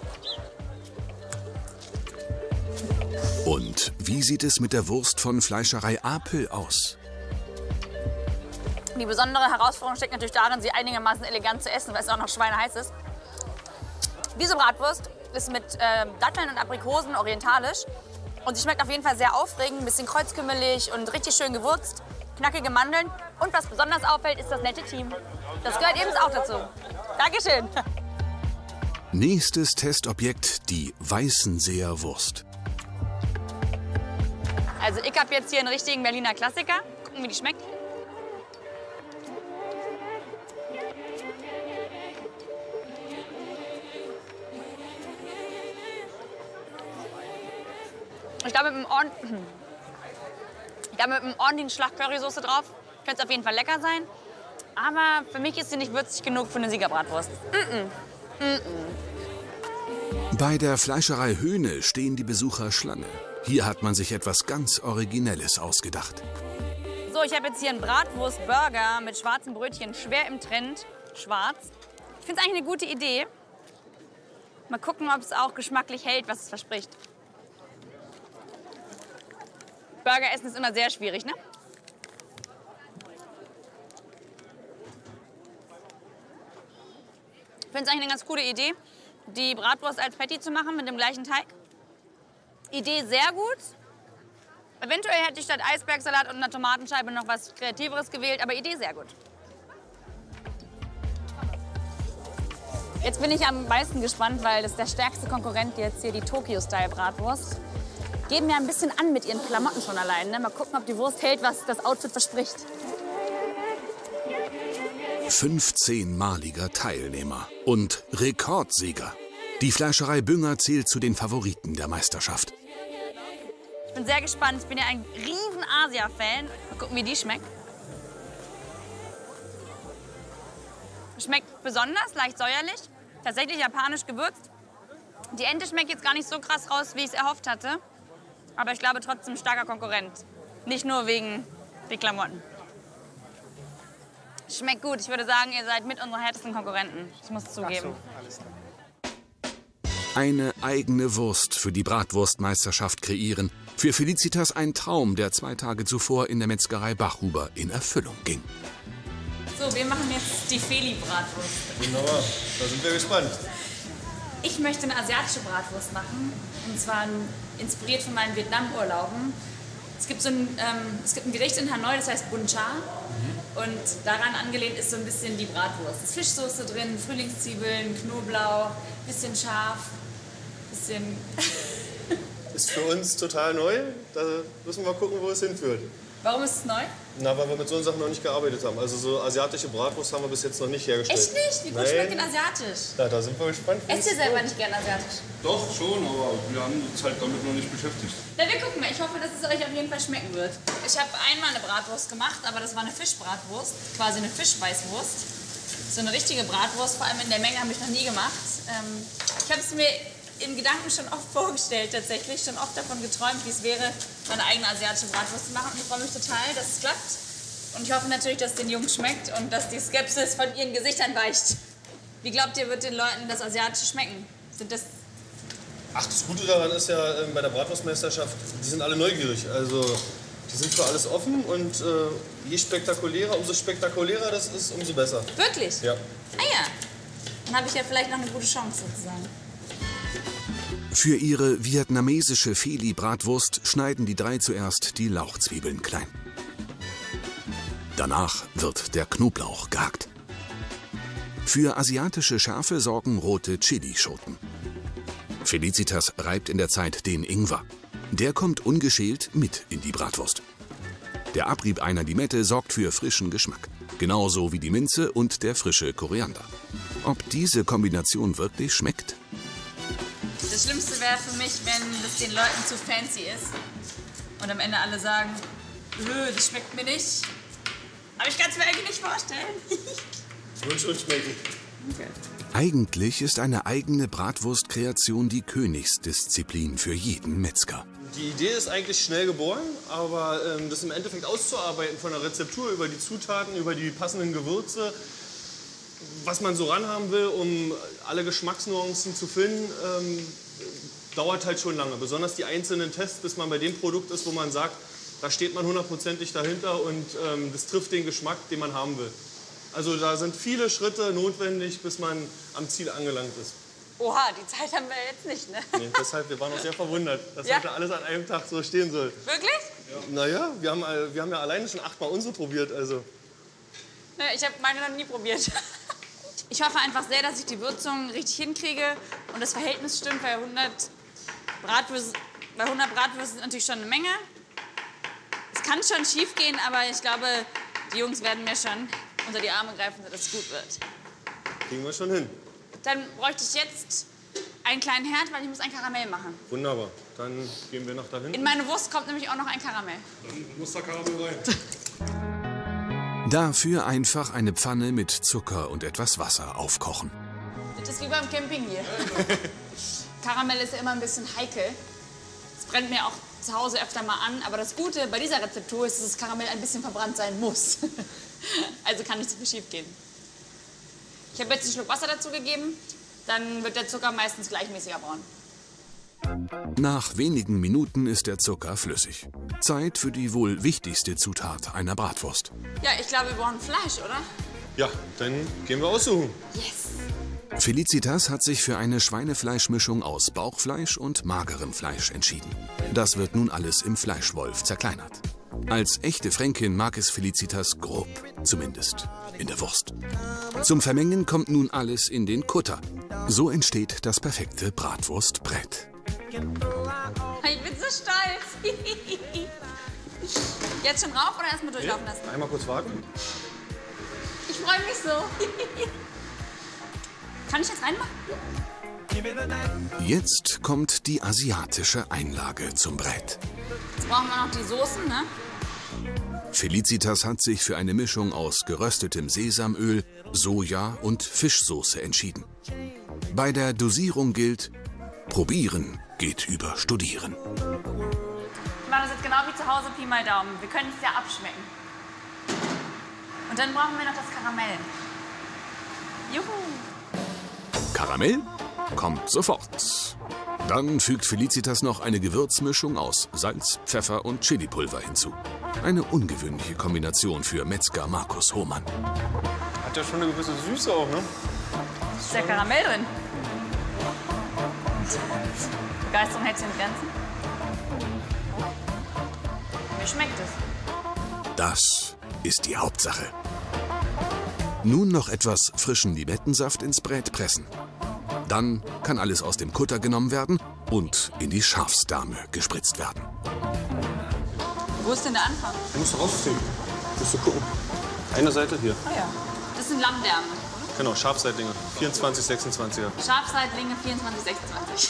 Und wie sieht es mit der Wurst von Fleischerei Apel aus? Die besondere Herausforderung steckt natürlich darin, sie einigermaßen elegant zu essen, weil es auch noch schweineheiß ist. Diese Bratwurst ist mit äh, Datteln und Aprikosen orientalisch. Und sie schmeckt auf jeden Fall sehr aufregend, ein bisschen kreuzkümmelig und richtig schön gewürzt. Knackige Mandeln. Und was besonders auffällt, ist das nette Team. Das gehört eben auch dazu. Dankeschön. Nächstes Testobjekt, die Weißenseer Wurst. Also ich habe jetzt hier einen richtigen Berliner Klassiker. Gucken, wie die schmeckt. Ich glaube, mit einem, Ord ich glaube, mit einem ordentlichen Schlag Currysoße drauf könnte es auf jeden Fall lecker sein. Aber für mich ist sie nicht würzig genug für eine Siegerbratwurst. Mm -mm. Mm -mm. Bei der Fleischerei Höhne stehen die Besucher Schlange. Hier hat man sich etwas ganz Originelles ausgedacht. So, ich habe jetzt hier einen Bratwurst-Burger mit schwarzen Brötchen, schwer im Trend, schwarz. Ich finde es eigentlich eine gute Idee. Mal gucken, ob es auch geschmacklich hält, was es verspricht. Burger essen ist immer sehr schwierig, ne? Ich finde es eigentlich eine ganz coole Idee, die Bratwurst als Patty zu machen mit dem gleichen Teig. Idee sehr gut. Eventuell hätte ich statt Eisbergsalat und einer Tomatenscheibe noch was Kreativeres gewählt, aber Idee sehr gut. Jetzt bin ich am meisten gespannt, weil das ist der stärkste Konkurrent jetzt hier, die Tokyo-Style-Bratwurst. Geben ja ein bisschen an mit ihren Klamotten schon allein. Ne? Mal gucken, ob die Wurst hält, was das Outfit verspricht. fünfzehnmaliger Teilnehmer und Rekordsieger. Die Fleischerei Bünger zählt zu den Favoriten der Meisterschaft. Ich bin sehr gespannt. Ich bin ja ein riesen Asia-Fan. Mal gucken, wie die schmeckt. Schmeckt besonders, leicht säuerlich. Tatsächlich japanisch gewürzt. Die Ente schmeckt jetzt gar nicht so krass raus, wie ich es erhofft hatte. Aber ich glaube trotzdem starker Konkurrent. Nicht nur wegen den Klamotten. Schmeckt gut. Ich würde sagen, ihr seid mit unseren härtesten Konkurrenten. Ich muss es zugeben. Ach so, alles klar. Eine eigene Wurst für die Bratwurstmeisterschaft kreieren. Für Felicitas ein Traum, der zwei Tage zuvor in der Metzgerei Bachhuber in Erfüllung ging. So, wir machen jetzt die Feli-Bratwurst. Wunderbar, da sind wir gespannt. Ich möchte eine asiatische Bratwurst machen. Und zwar inspiriert von meinen Vietnam-Urlauben. Es gibt, so ein, ähm, es gibt ein Gericht in Hanoi, das heißt Bun Cha. Mhm. Und daran angelehnt ist so ein bisschen die Bratwurst. Es ist Fischsoße drin, Frühlingszwiebeln, Knoblauch, bisschen scharf, bisschen... Ist für uns total neu. Da müssen wir mal gucken, wo es hinführt. Warum ist es neu? Na, weil wir mit so Sachen noch nicht gearbeitet haben. Also so asiatische Bratwurst haben wir bis jetzt noch nicht hergestellt. Echt nicht? Wie gut Nein. schmeckt denn asiatisch? Na, da sind wir gespannt. Esst ihr selber nicht gerne asiatisch? Doch, schon, aber wir haben uns halt damit noch nicht beschäftigt. Na, wir gucken mal. Ich hoffe, dass es euch auf jeden Fall schmecken wird. Ich habe einmal eine Bratwurst gemacht, aber das war eine Fischbratwurst. Quasi eine Fischweißwurst. So eine richtige Bratwurst, vor allem in der Menge, habe ich noch nie gemacht. Ähm, ich habe es mir in Gedanken schon oft vorgestellt, tatsächlich. Schon oft davon geträumt, wie es wäre, meine eigene asiatische Bratwurst zu machen. Und ich freue mich total, dass es klappt. Und ich hoffe natürlich, dass es den Jungs schmeckt und dass die Skepsis von ihren Gesichtern weicht. Wie glaubt ihr, wird den Leuten das Asiatische schmecken? Sind das... Ach, das Gute daran ist ja äh, bei der Bratwurstmeisterschaft, die sind alle neugierig. Also die sind für alles offen und äh, je spektakulärer, umso spektakulärer das ist, umso besser. Wirklich? Ja. Ah ja. Dann habe ich ja vielleicht noch eine gute Chance sozusagen. Für ihre vietnamesische Feli-Bratwurst schneiden die drei zuerst die Lauchzwiebeln klein. Danach wird der Knoblauch gehackt. Für asiatische Schärfe sorgen rote Chilischoten. Felicitas reibt in der Zeit den Ingwer. Der kommt ungeschält mit in die Bratwurst. Der Abrieb einer Limette sorgt für frischen Geschmack. Genauso wie die Minze und der frische Koriander. Ob diese Kombination wirklich schmeckt? Das Schlimmste wäre für mich, wenn das den Leuten zu fancy ist. Und am Ende alle sagen, das schmeckt mir nicht. Aber ich kann es mir eigentlich nicht vorstellen. Wird schon schmecken. Okay. Eigentlich ist eine eigene Bratwurstkreation die Königsdisziplin für jeden Metzger. Die Idee ist eigentlich schnell geboren, aber ähm, das im Endeffekt auszuarbeiten von der Rezeptur über die Zutaten, über die passenden Gewürze, was man so ranhaben will, um alle Geschmacksnuancen zu finden, ähm, dauert halt schon lange. Besonders die einzelnen Tests, bis man bei dem Produkt ist, wo man sagt, da steht man hundertprozentig dahinter und ähm, das trifft den Geschmack, den man haben will. Also da sind viele Schritte notwendig, bis man am Ziel angelangt ist. Oha, die Zeit haben wir jetzt nicht, ne? Nee, deshalb, wir waren auch sehr verwundert, dass Ja? heute alles an einem Tag so stehen soll. Wirklich? Ja. Naja, wir haben, äh, wir haben ja alleine schon achtmal unsere probiert, also. Naja, ich habe meine noch nie probiert. Ich hoffe einfach sehr, dass ich die Würzung richtig hinkriege und das Verhältnis stimmt, weil hundert Bratwürste, bei hundert Bratwürsten ist natürlich schon eine Menge. Es kann schon schief gehen, aber ich glaube, die Jungs werden mir schon unter die Arme greifen, dass es gut wird. Kriegen wir schon hin. Dann bräuchte ich jetzt einen kleinen Herd, weil ich muss ein Karamell machen. Wunderbar. Dann gehen wir noch dahin. In meine Wurst kommt nämlich auch noch ein Karamell. Dann muss da Karamell rein. Dafür einfach eine Pfanne mit Zucker und etwas Wasser aufkochen. Das ist wie beim Camping hier. Karamell ist ja immer ein bisschen heikel. Es brennt mir auch zu Hause öfter mal an. Aber das Gute bei dieser Rezeptur ist, dass das Karamell ein bisschen verbrannt sein muss. Also kann nicht so viel schief gehen. Ich habe jetzt einen Schluck Wasser dazu gegeben. Dann wird der Zucker meistens gleichmäßiger braun. Nach wenigen Minuten ist der Zucker flüssig. Zeit für die wohl wichtigste Zutat einer Bratwurst. Ja, ich glaube, wir brauchen Fleisch, oder? Ja, dann gehen wir aussuchen. Yes. Felicitas hat sich für eine Schweinefleischmischung aus Bauchfleisch und magerem Fleisch entschieden. Das wird nun alles im Fleischwolf zerkleinert. Als echte Fränkin mag es Felicitas grob, zumindest in der Wurst. Zum Vermengen kommt nun alles in den Kutter. So entsteht das perfekte Bratwurstbrett. Ich bin so stolz. Jetzt schon rauf oder erstmal durchlaufen lassen? Einmal kurz warten. Ich freue mich so. Kann ich jetzt reinmachen? Jetzt kommt die asiatische Einlage zum Brett. Jetzt brauchen wir noch die Soßen, ne? Felicitas hat sich für eine Mischung aus geröstetem Sesamöl, Soja und Fischsoße entschieden. Bei der Dosierung gilt, probieren geht über studieren. Wir machen das jetzt genau wie zu Hause, Pi mal Daumen. Wir können es ja abschmecken. Und dann brauchen wir noch das Karamell. Juhu! Karamell kommt sofort. Dann fügt Felicitas noch eine Gewürzmischung aus Salz, Pfeffer und Chilipulver hinzu. Eine ungewöhnliche Kombination für Metzger Markus Hohmann. Hat ja schon eine gewisse Süße auch, ne? Ist der Karamell drin? Begeisterung hält sich in Grenzen. Mir schmeckt es. Das ist die Hauptsache. Nun noch etwas frischen Limettensaft ins Brät pressen. Dann kann alles aus dem Kutter genommen werden und in die Schafsdame gespritzt werden. Wo ist denn der Anfang? Du musst rausziehen. Musst du gucken. Eine Seite hier. Oh ja. Das sind Lammdärme. Genau, Schafseitlinge. vierundzwanzig, sechsundzwanziger. Schafseitlinge vierundzwanzig, sechsundzwanzig.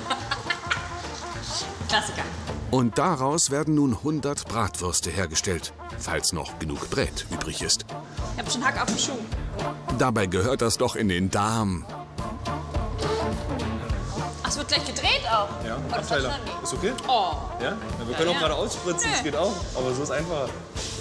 Klassiker. Und daraus werden nun hundert Bratwürste hergestellt, falls noch genug Brät übrig ist. Ich habe schon Hack auf dem Schuh. Dabei gehört das doch in den Darm. Ach, es wird gleich gedreht auch. Ja, oh, das Abteiler. Ist okay? Oh. Ja? Ja, wir können Ja, auch ja. gerade ausspritzen, das Nö. geht auch. Aber so ist einfacher.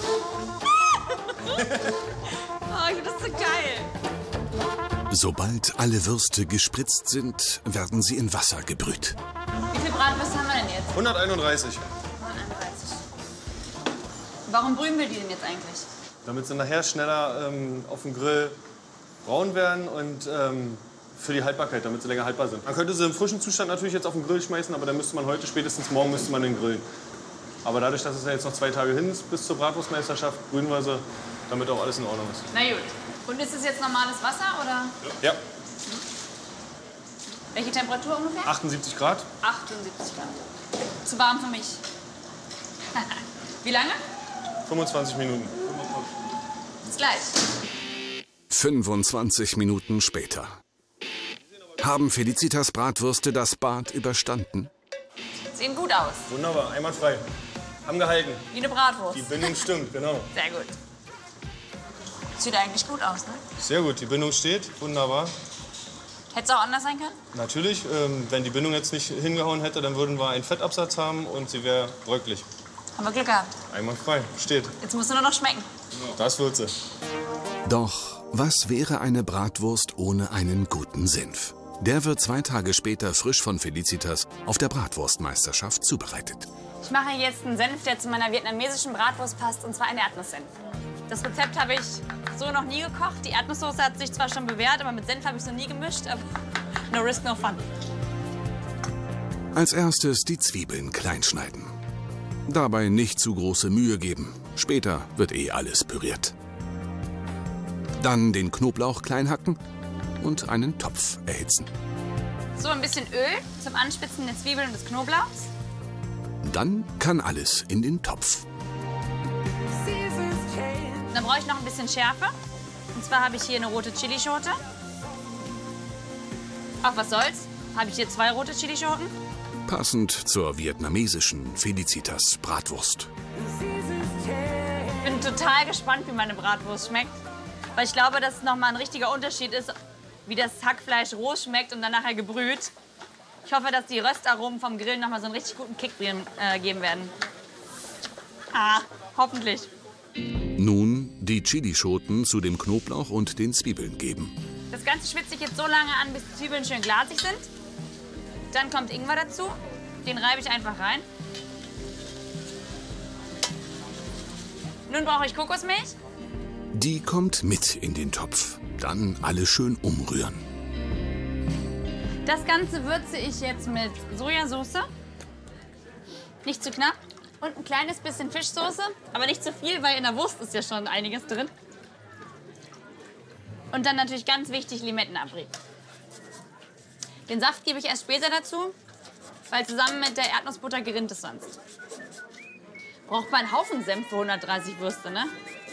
Oh, ich finde das so geil. Sobald alle Würste gespritzt sind, werden sie in Wasser gebrüht. Wie viele Bratwürste haben wir denn jetzt? hunderteinunddreißig. hunderteinunddreißig. Warum brühen wir die denn jetzt eigentlich? Damit sie nachher schneller ähm, auf dem Grill braun werden und ähm, für die Haltbarkeit, damit sie länger haltbar sind. Man könnte sie im frischen Zustand natürlich jetzt auf den Grill schmeißen, aber dann müsste man heute, spätestens morgen, müsste man den grillen. Aber dadurch, dass es ja jetzt noch zwei Tage hin ist bis zur Bratwurstmeisterschaft, brühen wir sie, damit auch alles in Ordnung ist. Na gut. Und ist es jetzt normales Wasser oder? Ja, Welche Temperatur ungefähr? achtundsiebzig Grad. achtundsiebzig Grad. Zu warm für mich. Wie lange? fünfundzwanzig Minuten. Bis gleich. fünfundzwanzig Minuten später. Haben Felicitas Bratwürste das Bad überstanden? Sehen gut aus. Wunderbar, einwandfrei. Haben gehalten. Wie eine Bratwurst. Die Bindung stimmt, genau. Sehr gut. Sieht eigentlich gut aus, ne? Sehr gut, die Bindung steht. Wunderbar. Hätte es auch anders sein können? Natürlich, ähm, wenn die Bindung jetzt nicht hingehauen hätte, dann würden wir einen Fettabsatz haben und sie wäre bröcklich. Haben wir Glück gehabt. Einwandfrei, steht. Jetzt musst du nur noch schmecken. Das wird sie. Doch was wäre eine Bratwurst ohne einen guten Senf? Der wird zwei Tage später frisch von Felicitas auf der Bratwurstmeisterschaft zubereitet. Ich mache jetzt einen Senf, der zu meiner vietnamesischen Bratwurst passt, und zwar einen Erdnusssenf. Das Rezept habe ich so noch nie gekocht. Die Erdnusssoße hat sich zwar schon bewährt, aber mit Senf habe ich es noch nie gemischt. Aber No risk, no fun. Als erstes die Zwiebeln klein schneiden. Dabei nicht zu große Mühe geben. Später wird eh alles püriert. Dann den Knoblauch klein hacken und einen Topf erhitzen. So, ein bisschen Öl zum Anspitzen der Zwiebeln und des Knoblauchs. Dann kann alles in den Topf. Dann brauche ich noch ein bisschen Schärfe. Und zwar habe ich hier eine rote Chilischote. Ach, was soll's? Habe ich hier zwei rote Chilischoten. Passend zur vietnamesischen Felicitas Bratwurst. Ich bin total gespannt, wie meine Bratwurst schmeckt. Weil ich glaube, dass es nochmal ein richtiger Unterschied ist, wie das Hackfleisch roh schmeckt und dann nachher gebrüht. Ich hoffe, dass die Röstaromen vom Grillen nochmal so einen richtig guten Kick äh, geben werden. Ah, hoffentlich. Nun die Chilischoten zu dem Knoblauch und den Zwiebeln geben. Das Ganze schwitze ich jetzt so lange an, bis die Zwiebeln schön glasig sind. Dann kommt Ingwer dazu. Den reibe ich einfach rein. Nun brauche ich Kokosmilch. Die kommt mit in den Topf. Dann alles schön umrühren. Das Ganze würze ich jetzt mit Sojasauce. Nicht zu knapp. Und ein kleines bisschen Fischsoße. Aber nicht zu viel, weil in der Wurst ist ja schon einiges drin. Und dann natürlich ganz wichtig Limettenabrieb. Den Saft gebe ich erst später dazu, weil zusammen mit der Erdnussbutter gerinnt es sonst. Braucht man einen Haufen Senf für hundertdreißig Würste, ne?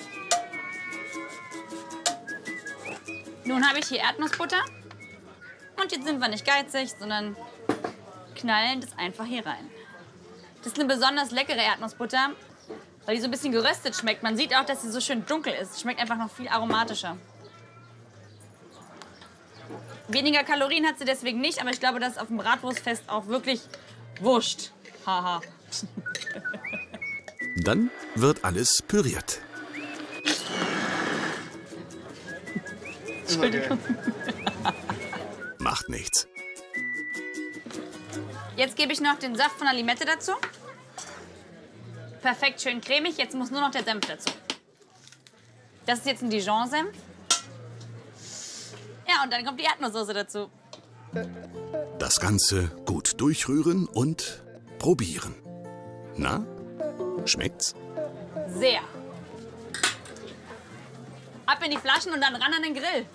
Nun habe ich hier Erdnussbutter. Und jetzt sind wir nicht geizig, sondern knallen das einfach hier rein. Das ist eine besonders leckere Erdnussbutter, weil die so ein bisschen geröstet schmeckt. Man sieht auch, dass sie so schön dunkel ist. Schmeckt einfach noch viel aromatischer. Weniger Kalorien hat sie deswegen nicht, aber ich glaube, das ist auf dem Bratwurstfest auch wirklich wurscht. Haha. Dann wird alles püriert. Entschuldigung. Macht nichts. Jetzt gebe ich noch den Saft von der Limette dazu. Perfekt, schön cremig. Jetzt muss nur noch der Senf dazu. Das ist jetzt ein Dijon-Senf. Ja, und dann kommt die Erdnusssoße dazu. Das Ganze gut durchrühren und probieren. Na, schmeckt's? Sehr. Ab in die Flaschen und dann ran an den Grill.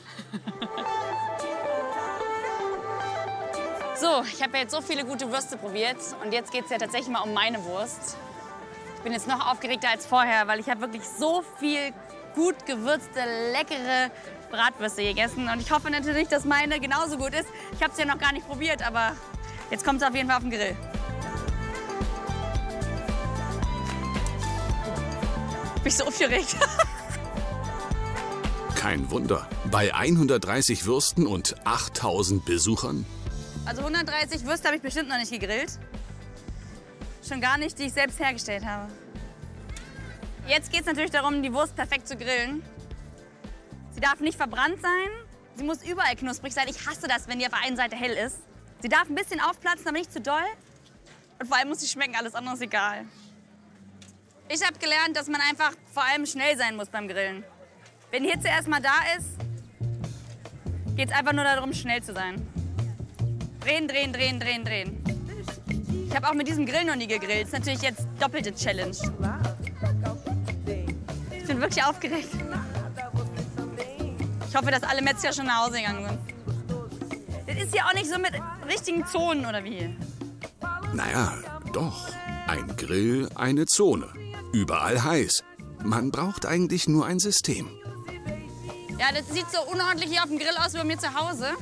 So, ich habe ja jetzt so viele gute Würste probiert. Und jetzt geht es ja tatsächlich mal um meine Wurst. Ich bin jetzt noch aufgeregter als vorher, weil ich habe wirklich so viel gut gewürzte, leckere Bratwürste gegessen. Und ich hoffe natürlich, dass meine genauso gut ist. Ich habe es ja noch gar nicht probiert, aber jetzt kommt es auf jeden Fall auf den Grill. Bin ich so aufgeregt. Kein Wunder. Bei hundertdreißig Würsten und achttausend Besuchern? Also hundertdreißig Würste habe ich bestimmt noch nicht gegrillt. Schon gar nicht, die ich selbst hergestellt habe. Jetzt geht es natürlich darum, die Wurst perfekt zu grillen. Sie darf nicht verbrannt sein. Sie muss überall knusprig sein. Ich hasse das, wenn die auf der einen Seite hell ist. Sie darf ein bisschen aufplatzen, aber nicht zu doll. Und vor allem muss sie schmecken, alles andere ist egal. Ich habe gelernt, dass man einfach vor allem schnell sein muss beim Grillen. Wenn die Hitze erstmal da ist, geht es einfach nur darum, schnell zu sein. Drehen, drehen, drehen, drehen, drehen. Ich habe auch mit diesem Grill noch nie gegrillt. Das ist natürlich jetzt doppelte Challenge. Ich bin wirklich aufgeregt. Ich hoffe, dass alle Metzger schon nach Hause gegangen sind. Das ist ja auch nicht so mit richtigen Zonen, oder wie? Naja, doch. Ein Grill, eine Zone. Überall heiß. Man braucht eigentlich nur ein System. Ja, das sieht so unordentlich hier auf dem Grill aus wie bei mir zu Hause.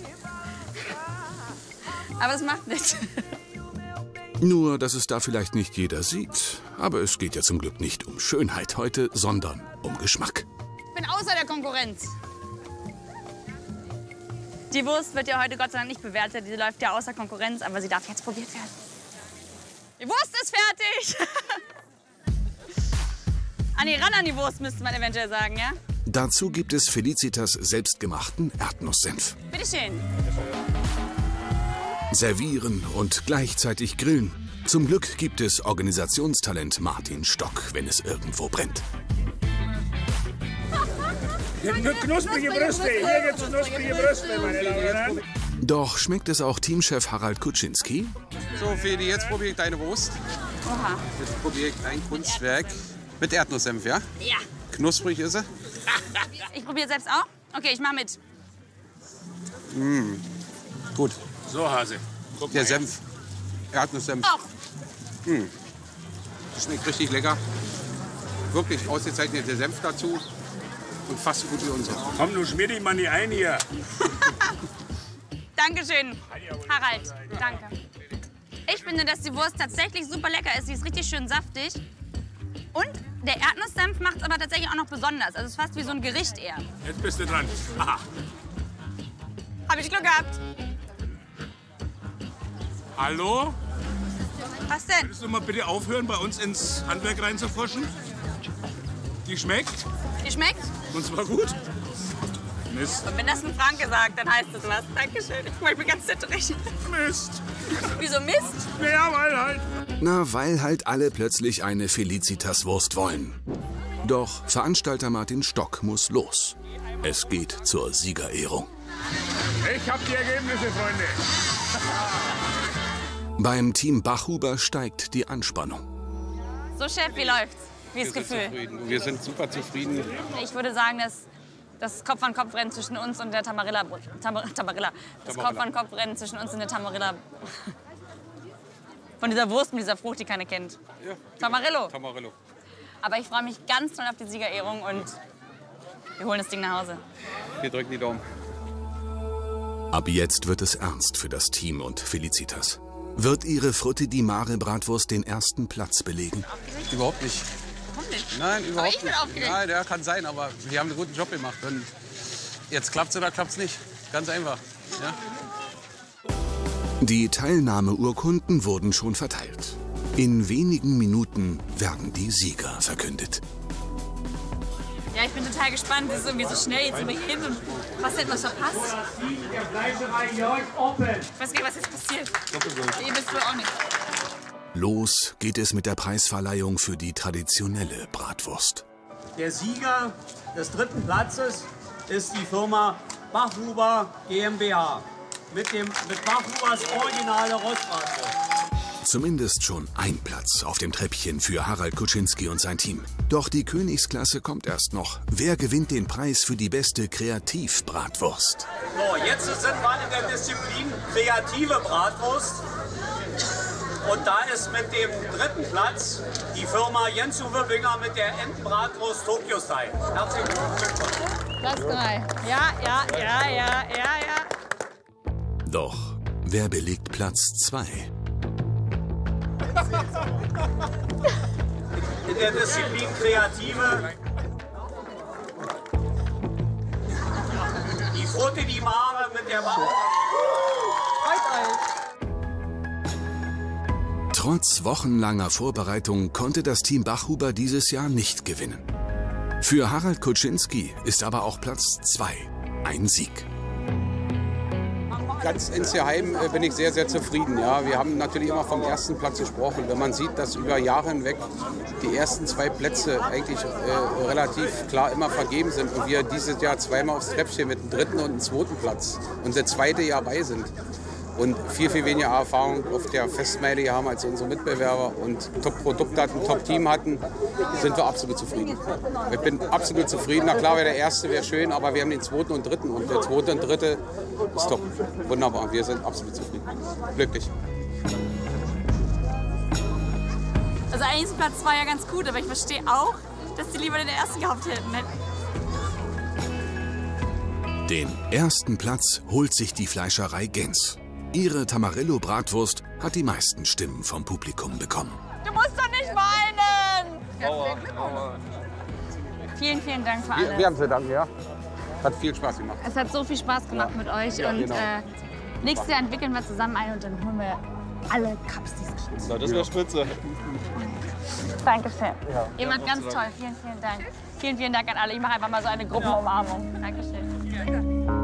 Aber es macht nichts. Nur, dass es da vielleicht nicht jeder sieht. Aber es geht ja zum Glück nicht um Schönheit heute, sondern um Geschmack. Ich bin außer der Konkurrenz. Die Wurst wird ja heute Gott sei Dank nicht bewertet. Die läuft ja außer Konkurrenz, aber sie darf jetzt probiert werden. Die Wurst ist fertig! An die ran an die Wurst, müsste man eventuell sagen, ja? Dazu gibt es Felicitas selbstgemachten Erdnusssenf. Bitteschön. Servieren und gleichzeitig grillen. Zum Glück gibt es Organisationstalent Martin Stock, wenn es irgendwo brennt. Knusprige Brüste, hier gibt es knusprige Brüste, meine Damen und Herren. Doch schmeckt es auch Teamchef Harald Kuczynski? So, Fedi, jetzt probiere ich deine Wurst. Oha. Jetzt probiere ich dein Kunstwerk. Mit Erdnusssenf, ja? Ja. Knusprig ist sie? Ich probiere selbst auch. Okay, ich mache mit. Mmh. Gut. So, Hase. Guck Der mal Senf. Erdnusssenf. Auch. Mmh. Schmeckt richtig lecker. Wirklich ausgezeichneter Senf dazu. Und fast so gut wie unsere. Komm, du schmier dich mal nie ein hier. Dankeschön, Harald. Danke. Ich finde, dass die Wurst tatsächlich super lecker ist. Sie ist richtig schön saftig. Und der Erdnusssenf macht es aber tatsächlich auch noch besonders. Also es ist fast wie so ein Gericht eher. Jetzt bist du dran. Aha. Habe ich Glück gehabt. Hallo? Was denn? Würdest du mal bitte aufhören, bei uns ins Handwerk reinzuforschen? Die schmeckt? Die schmeckt? Und zwar gut? Mist. Und wenn das ein Franke sagt, dann heißt es was. Dankeschön. Ich bin ganz zittrig. Mist. Wieso Mist? Ja, weil halt. Na, weil halt alle plötzlich eine Felicitas-Wurst wollen. Doch Veranstalter Martin Stock muss los. Es geht zur Siegerehrung. Ich hab die Ergebnisse, Freunde. Beim Team Bachhuber steigt die Anspannung. So, Chef, wie läuft's? Wie ist das Gefühl? Zufrieden. Wir sind super zufrieden. Ich würde sagen, dass das Kopf-an-Kopf-Rennen zwischen uns und der Tamarilla... Tamar, Tamarilla. Das Kopf-an-Kopf-Rennen zwischen uns und der Tamarilla... Von dieser Wurst mit dieser Frucht, die keiner kennt. Ja, Tamarillo. Tamarillo. Aber ich freue mich ganz toll auf die Siegerehrung und wir holen das Ding nach Hause. Wir drücken die Daumen. Ab jetzt wird es ernst für das Team und Felicitas. Wird ihre Frutti di Mare Bratwurst den ersten Platz belegen? Überhaupt nicht. Warum nicht? Nein, überhaupt Aber ich bin nicht. aufgeregt. Nein, der kann sein, aber wir haben einen guten Job gemacht. Und jetzt klappt's oder klappt's nicht. Ganz einfach. Ja? Die Teilnahmeurkunden wurden schon verteilt. In wenigen Minuten werden die Sieger verkündet. Ja, ich bin total gespannt. Das ist irgendwie so schnell. Jetzt sind wir hier hin und was hat was verpasst? Ich weiß gar nicht, was jetzt passiert. Ihr wisst wohl auch nicht. Los geht es mit der Preisverleihung für die traditionelle Bratwurst. Der Sieger des dritten Platzes ist die Firma Bachhuber GmbH mit, dem, mit Bachhubers originale Rostbratwurst. Zumindest schon ein Platz auf dem Treppchen für Harald Kuczynski und sein Team. Doch die Königsklasse kommt erst noch. Wer gewinnt den Preis für die beste Kreativbratwurst? So, jetzt sind wir in der Disziplin kreative Bratwurst. Und da ist mit dem dritten Platz die Firma Jens-Uwe Binger mit der Entenbratwurst Tokyo Style. Herzlichen Glückwunsch. Platz drei. Ja, ja, ja, ja, ja, ja. Doch wer belegt Platz zwei? In der Disziplin Kreative die Frutti di Mare mit der Bauer. Trotz wochenlanger Vorbereitung konnte das Team Bachhuber dieses Jahr nicht gewinnen. Für Harald Kuczynski ist aber auch Platz zwei ein Sieg. Ganz insgeheim äh, bin ich sehr, sehr zufrieden. Ja, wir haben natürlich immer vom ersten Platz gesprochen. Wenn man sieht, dass über Jahre hinweg die ersten zwei Plätze eigentlich äh, relativ klar immer vergeben sind und wir dieses Jahr zweimal aufs Treppchen mit dem dritten und dem zweiten Platz und der zweite Jahr bei sind und viel, viel weniger Erfahrung auf der Festmeile haben als unsere Mitbewerber und Top-Produkt hatten, Top-Team hatten, sind wir absolut zufrieden. Ich bin absolut zufrieden. Na klar, wäre der erste wäre schön, aber wir haben den zweiten und dritten und der zweite und dritte ist top. Wunderbar, wir sind absolut zufrieden. Glücklich. Also eigentlich ist Platz zwei ja ganz gut, aber ich verstehe auch, dass die lieber den ersten gehabt hätten. Den ersten Platz holt sich die Fleischerei Gens. Ihre Tamarillo-Bratwurst hat die meisten Stimmen vom Publikum bekommen. Du musst doch nicht weinen! Vielen, vielen Dank für alles. Wir, wir haben zu danken, ja. Hat viel Spaß gemacht. Es hat so viel Spaß gemacht ja. mit euch. Ja, und genau. äh, nächstes Jahr entwickeln wir zusammen ein und dann holen wir alle Cups dieser Stadt. Na, das wäre spitze. Dankeschön. Ja. Ihr wart ganz toll. Vielen, vielen Dank. Vielen, vielen Dank an alle. Ich mache einfach mal so eine Gruppenumarmung. Dankeschön.